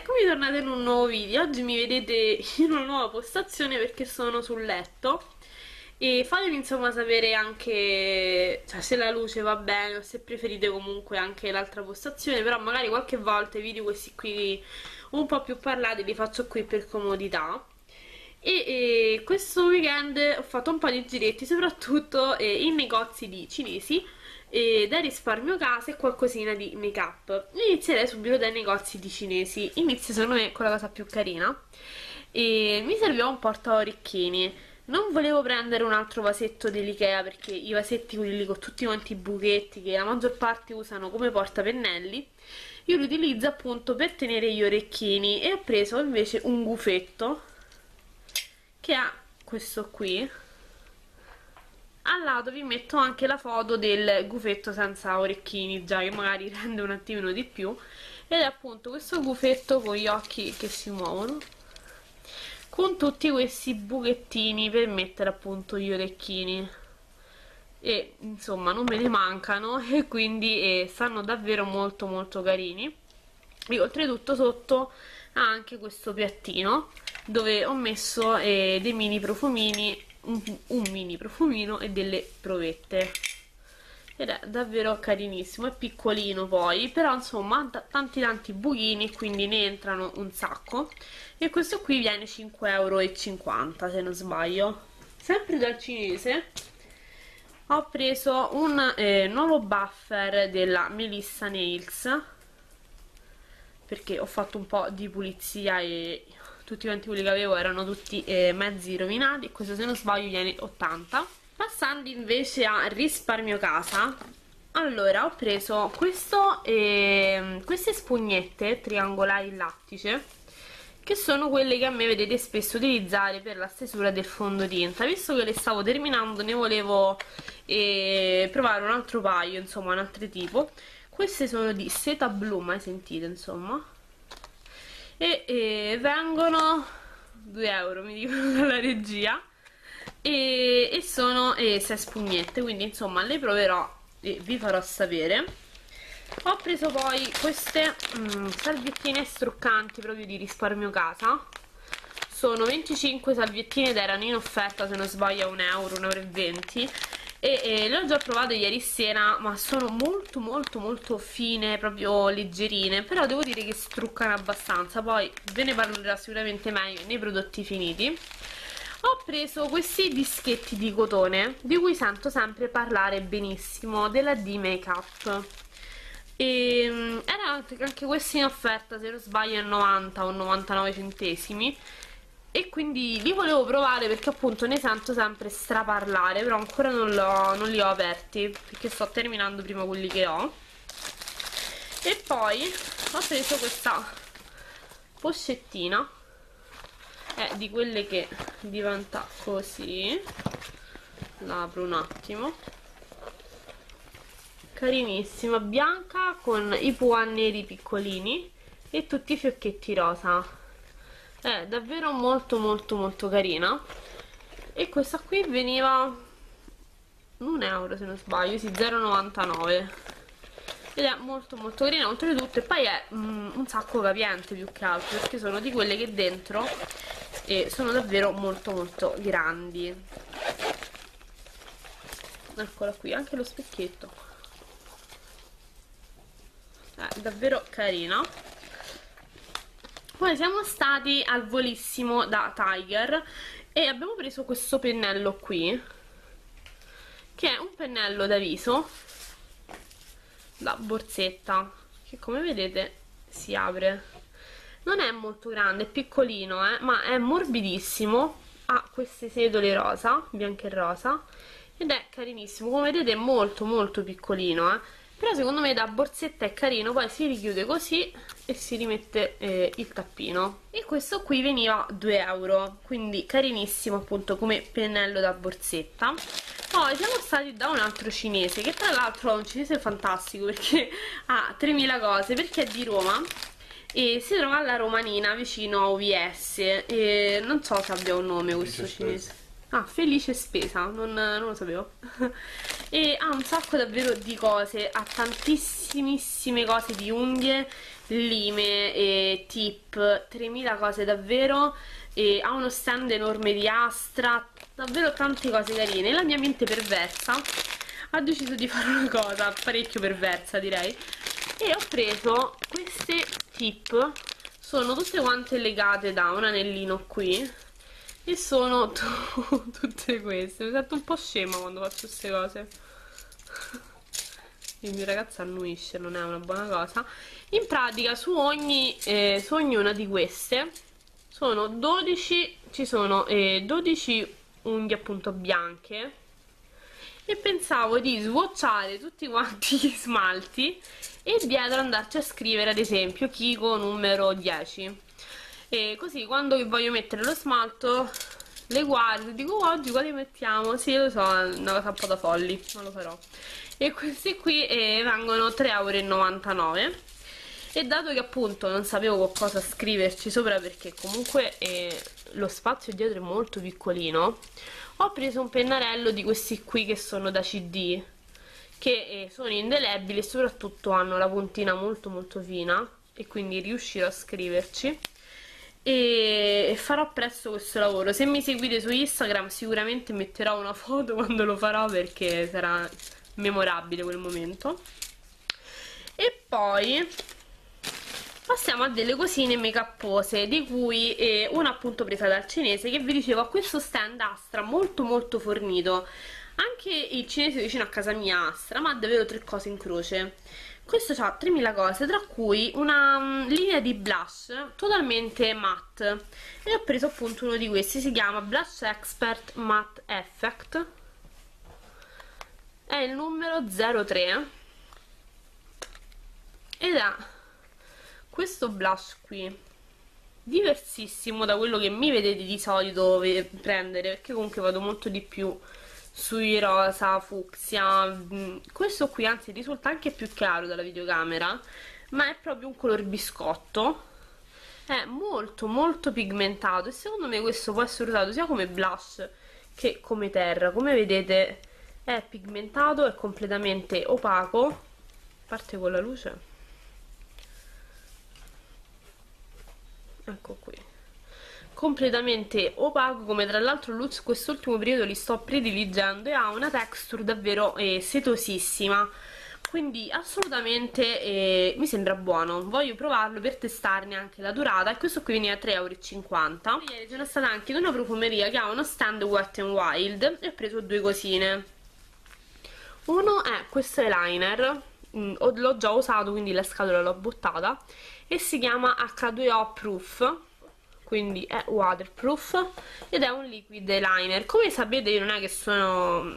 eccomi tornata in un nuovo video. Oggi mi vedete in una nuova postazione perché sono sul letto. E fatemi insomma sapere anche, cioè, se la luce va bene o se preferite comunque anche l'altra postazione. Però magari qualche volta i video questi qui un po' più parlati li faccio qui per comodità. E questo weekend ho fatto un po' di giretti, soprattutto in negozi di cinesi, da risparmio casa e qualcosina di make up. Inizierei subito dai negozi di cinesi. Inizio secondo me con la cosa più carina. E mi serviva un porta orecchini. Non volevo prendere un altro vasetto dell'Ikea perché i vasetti quelli con tutti quanti i buchetti che la maggior parte usano come portapennelli io li utilizzo appunto per tenere gli orecchini, e ho preso invece un gufetto che ha questo qui. Al lato vi metto anche la foto del gufetto senza orecchini, già che magari rende un attimino di più, ed è appunto questo gufetto con gli occhi che si muovono, con tutti questi buchettini per mettere appunto gli orecchini, e insomma non me ne mancano e quindi stanno davvero molto molto carini. E oltretutto sotto ha anche questo piattino dove ho messo dei mini profumini, un mini profumino e delle provette, ed è davvero carinissimo. È piccolino poi, però insomma ha tanti buchini, quindi ne entrano un sacco. E questo qui viene 5,50 € se non sbaglio. Sempre dal cinese ho preso un nuovo buffer della Melissa Nails, perché ho fatto un po' di pulizia e tutti quanti quelli che avevo erano tutti mezzi rovinati, e questo se non sbaglio viene 80. Passando invece a risparmio casa, allora ho preso queste spugnette triangolari in lattice, che sono quelle che a me vedete spesso utilizzare per la stesura del fondotinta. Visto che le stavo terminando ne volevo provare un altro paio, insomma un altro tipo. Queste sono di seta blu, mai sentite insomma, e vengono 2 € mi dicono dalla regia, e sono 6 spugnette, quindi insomma le proverò e vi farò sapere. Ho preso poi queste salviettine struccanti proprio di risparmio casa. Sono 25 salviettine ed erano in offerta se non sbaglio a 1 €, 1,20 €, e le ho già provate ieri sera, ma sono molto fine, proprio leggerine, però devo dire che struccano abbastanza. Poi ve ne parlerò sicuramente meglio nei prodotti finiti. Ho preso questi dischetti di cotone di cui sento sempre parlare benissimo, della D-Makeup, e erano anche questi in offerta se non sbaglio a 90 o 99 centesimi, e quindi li volevo provare perché appunto ne sento sempre straparlare, però ancora non li ho aperti perché sto terminando prima quelli che ho. E poi ho preso questa pochettina, è di quelle che diventa così, la apro un attimo, carinissima, bianca con i puan neri piccolini e tutti i fiocchetti rosa. È davvero molto carina, e questa qui veniva 1 € se non sbaglio, sì, 0,99 €, ed è molto carina oltretutto. E poi è un sacco capiente più che altro, perché sono di quelle che dentro sono davvero molto grandi. Eccola qui, anche lo specchietto è davvero carina. Poi siamo stati al volissimo da Tiger e abbiamo preso questo pennello qui, che è un pennello da viso da borsetta, che come vedete si apre. Non è molto grande, è piccolino, ma è morbidissimo, ha queste setole rosa, bianche e rosa, ed è carinissimo. Come vedete è molto piccolino, però secondo me da borsetta è carino. Poi si richiude così e si rimette il tappino, e questo qui veniva 2 €, quindi carinissimo appunto come pennello da borsetta. Poi siamo stati da un altro cinese, che tra l'altro è un cinese fantastico perché ha 3000 cose, perché è di Roma e si trova alla Romanina vicino a OVS, e non so se abbia un nome questo cinese. Ah, Felice Spesa, non lo sapevo. e ha un sacco davvero di cose, ha tantissimissime cose di unghie, lime e tip, 3000 cose davvero, e ha uno stand enorme di Astra, davvero tante cose carine. La mia mente perversa ha deciso di fare una cosa parecchio perversa, direi, e ho preso queste tip, sono tutte quante legate da un anellino qui e sono tutte queste. Mi sento un po' scema quando faccio queste cose. Il mio ragazzo annuisce, non è una buona cosa. In pratica su ognuna di queste sono 12, ci sono 12 unghie appunto bianche, e pensavo di swatchare tutti quanti gli smalti e dietro andarci a scrivere ad esempio Kiko numero 10, e così quando voglio mettere lo smalto le guardo e dico oggi quali mettiamo. Sì, lo so, è una cosa un po' da folli, ma lo farò. E questi qui vengono 3,99 €. E dato che appunto non sapevo con cosa scriverci sopra, perché comunque lo spazio dietro è molto piccolino, ho preso un pennarello di questi qui che sono da CD, che sono indelebili e soprattutto hanno la puntina molto molto fina, e quindi riuscirò a scriverci. E farò presto questo lavoro. Se mi seguite su Instagram sicuramente metterò una foto quando lo farò, perché sarà memorabile quel momento. E poi passiamo a delle cosine make-upose, di cui una appunto presa dal cinese, che vi dicevo ha questo stand Astra molto molto fornito. Anche il cinese vicino a casa mia Astra, ma ha davvero 3 cose in croce. Questo ha 3000 cose, tra cui una linea di blush totalmente matte, e ho preso appunto uno di questi, si chiama Blush Expert Matte Effect, è il numero 03 ed è questo blush qui, diversissimo da quello che mi vedete di solito prendere, perché comunque vado molto di più sui rosa, fucsia. Questo qui anzi risulta anche più chiaro dalla videocamera, ma è proprio un color biscotto, è molto molto pigmentato, e secondo me questo può essere usato sia come blush che come terra. Come vedete è pigmentato, è completamente opaco, a parte con la luce, ecco qui, completamente opaco, come tra l'altro quest'ultimo periodo li sto prediligendo, e ha una texture davvero setosissima, quindi assolutamente mi sembra buono. Voglio provarlo per testarne anche la durata, e questo qui viene a 3,50 €. Ieri sono stata anche in una profumeria che ha uno stand Wet n Wild e ho preso 2 cosine. Uno è questo eyeliner, l'ho già usato quindi la scatola l'ho buttata, e si chiama H2O Proof, quindi è waterproof ed è un liquid eyeliner. Come sapete io non è che sono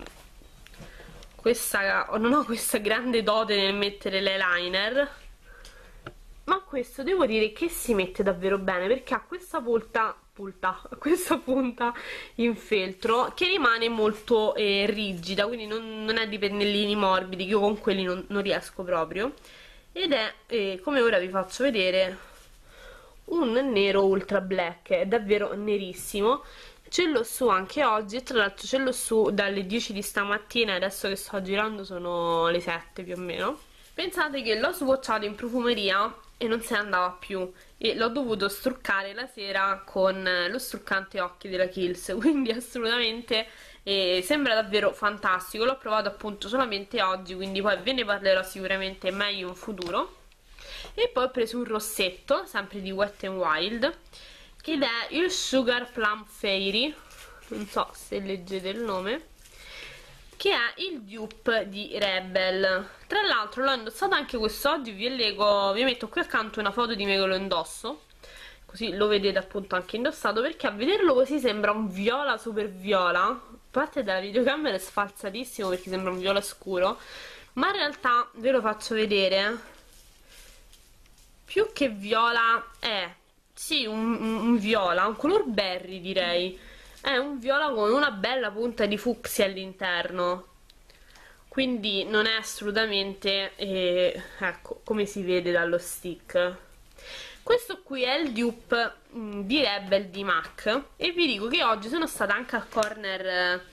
non ho questa grande dote nel mettere l'eyeliner, ma questo devo dire che si mette davvero bene, perché ha questa questa punta in feltro che rimane molto rigida, quindi non è di pennellini morbidi, che io con quelli non riesco proprio, ed è come ora vi faccio vedere, un nero ultra black, è davvero nerissimo. Ce l'ho su anche oggi, e tra l'altro ce l'ho su dalle 10 di stamattina, e adesso che sto girando sono le 7 più o meno. Pensate che l'ho swatchato in profumeria e non se ne andava più, e l'ho dovuto struccare la sera con lo struccante occhi della Kiehl's, quindi assolutamente sembra davvero fantastico. L'ho provato appunto solamente oggi, quindi poi ve ne parlerò sicuramente meglio in futuro. E poi ho preso un rossetto, sempre di Wet n Wild, ed è il Sugar Plum Fairy, non so se leggete il nome, che è il dupe di Rebel. Tra l'altro l'ho indossato anche quest'oggi, vi metto qui accanto una foto di me che lo indosso, così lo vedete appunto anche indossato, perché a vederlo così sembra un viola super viola, a parte dalla videocamera è sfalsatissimo perché sembra un viola scuro, ma in realtà ve lo faccio vedere, più che viola è, sì, un viola, un color berry direi, è un viola con una bella punta di fucsia all'interno, quindi non è assolutamente, ecco, come si vede dallo stick. Questo qui è il dupe di Rebel di MAC, e vi dico che oggi sono stata anche al corner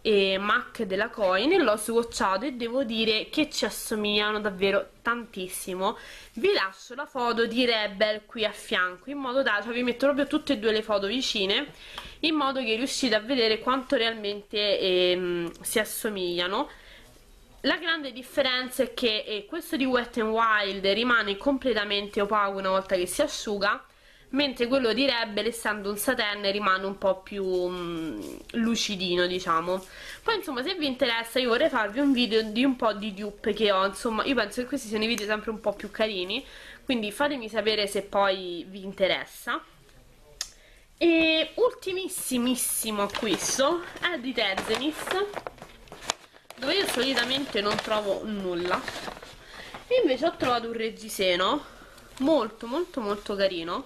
MAC della Coin e l'ho swatchato e devo dire che ci assomigliano davvero tantissimo. Vi lascio la foto di Rebel qui a fianco, in modo da, cioè vi metto proprio tutte e due le foto vicine, in modo che riuscite a vedere quanto realmente si assomigliano. La grande differenza è che questo di Wet n Wild rimane completamente opaco una volta che si asciuga, mentre quello di Rebel, essendo un satè, rimane un po' più lucidino, diciamo. Poi insomma, se vi interessa, io vorrei farvi un video di un po' di dupe che ho, insomma, io penso che questi siano i video sempre un po' più carini, quindi fatemi sapere se poi vi interessa. E ultimissimissimo acquisto è di Tezenis, dove io solitamente non trovo nulla, e invece ho trovato un reggiseno molto molto molto carino,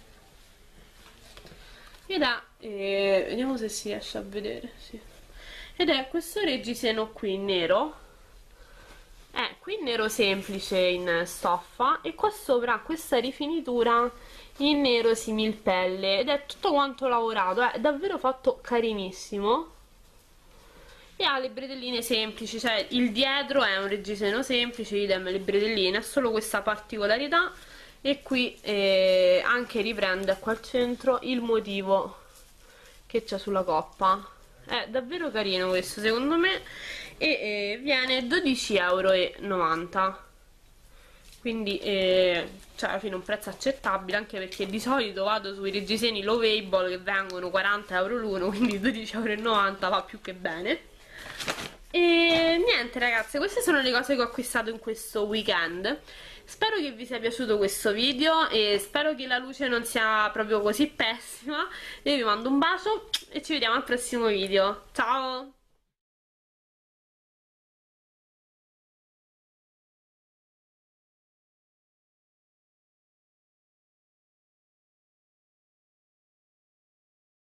ed è, vediamo se si riesce a vedere, sì. Ed è questo reggiseno qui nero, è qui nero semplice in stoffa, e qua sopra questa rifinitura in nero similpelle, ed è tutto quanto lavorato, è davvero fatto carinissimo. E ha le bretelline semplici, cioè il dietro è un reggiseno semplice, idem le bretelline, ha solo questa particolarità, e qui anche riprende qua al centro il motivo che c'è sulla coppa. È davvero carino questo secondo me, e viene 12,90 €, quindi cioè alla fine un prezzo accettabile, anche perché di solito vado sui reggiseni Lovable che vengono 40 € l'uno, quindi 12,90 € va più che bene. E niente ragazze, queste sono le cose che ho acquistato in questo weekend. Spero che vi sia piaciuto questo video e spero che la luce non sia proprio così pessima. Io vi mando un bacio e ci vediamo al prossimo video. Ciao!